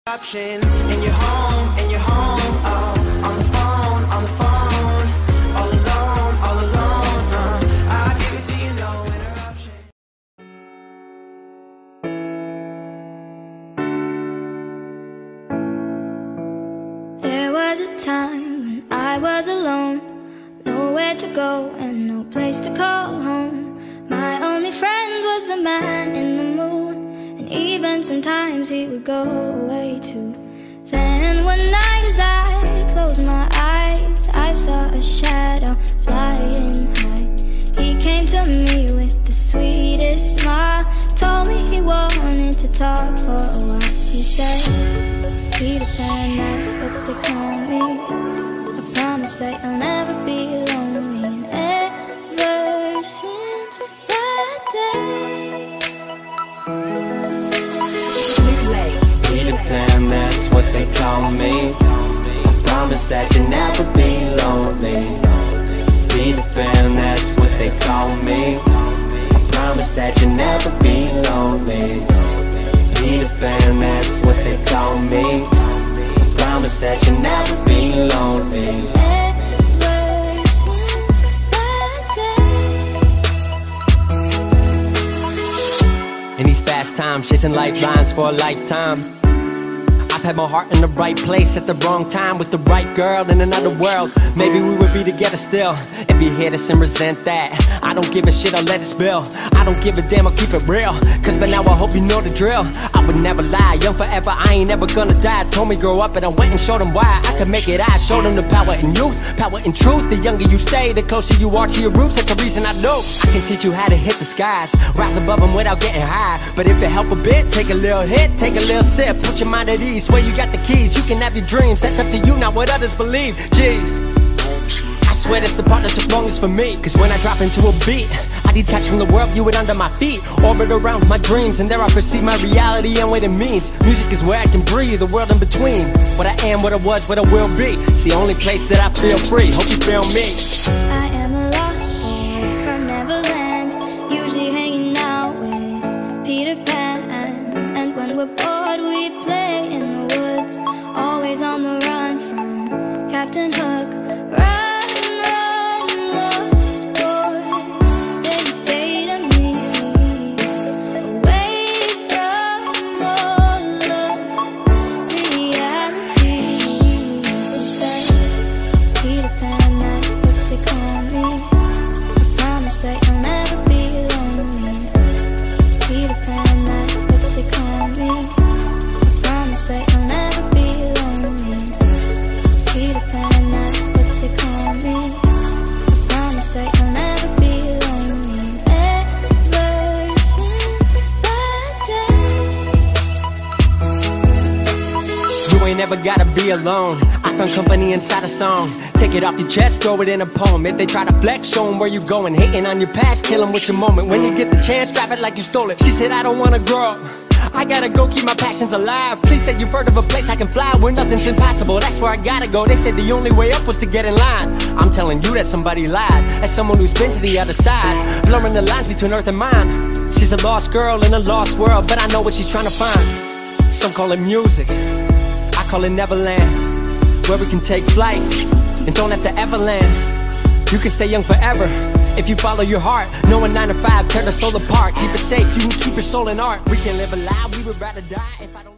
Option, and you're home, oh, on the phone, all alone, I give it to you, no interruption. There was a time when I was alone, nowhere to go and no place to call home. My only friend was the man in the moon, and even sometimes he would go away too. Then one night as I closed my eyes, I saw a shadow flying high. He came to me with the sweetest smile, told me he wanted to talk for a while. He said, Peter Pan, that's what they call me. I promise that you'll never be lonely. And ever since that day, Peter Pan, that's what they call me. I promise that you'll never be lonely. Peter Pan, that's what they call me. I promise that you'll never be lonely. Peter Pan, that's what they call me. I promise that you'll never be lonely. ever since that day. In these fast times, chasing lifelines for a lifetime, I've had my heart in the right place at the wrong time, with the right girl in another world. Maybe we would be together still. If you hear this and resent that, I don't give a shit, I'll let it spill. I don't give a damn, I'll keep it real, cause by now I hope you know the drill. I would never lie, young forever, I ain't never gonna die. Told me grow up and I went and showed them why I could make it. I showed them the power in youth, power in truth. The younger you stay, the closer you are to your roots. That's the reason I know I can teach you how to hit the skies, rise above them without getting high. But if it help a bit, take a little hit, take a little sip, put your mind at ease. Swear you got the keys, you can have your dreams. That's up to you, not what others believe. Jeez, I swear that's the part that took longest for me. Cause when I drop into a beat, I detach from the world, view it under my feet, orbit around my dreams, and there I perceive my reality and what it means. Music is where I can breathe, the world in between. What I am, what I was, what I will be. It's the only place that I feel free. Hope you feel me. I am a lost boy from Neverland, usually hanging out with Peter Pan. And when we're bored we play in the woods, always on the run from Captain Hook. Run, run, lost boy, they say to me, away from all of reality. They say, Peter Pan, that's what they call me. I promise that you'll never be lonely. Peter Pan, that's what they call me. I promise that you'll never be lonely. Peter Pan, that's what they call me. I promise that you'll never be lonely. Ever since that day. You ain't never gotta be alone. I found company inside a song. Take it off your chest, throw it in a poem. If they try to flex, show them where you going. Hating on your past, kill them with your moment. When you get the chance, drop it like you stole it. She said, I don't wanna grow up, I gotta go keep my passions alive. Please say you've heard of a place I can fly where nothing's impossible. That's where I gotta go. They said the only way up was to get in line. I'm telling you that somebody lied. As someone who's been to the other side, blurring the lines between earth and mind. She's a lost girl in a lost world, but I know what she's trying to find. Some call it music, I call it Neverland, where we can take flight and don't have to ever land. You can stay young forever if you follow your heart. No 9 to 5, tear the soul apart. Keep it safe, you can keep your soul in art. We can live alive, we would rather die if I don't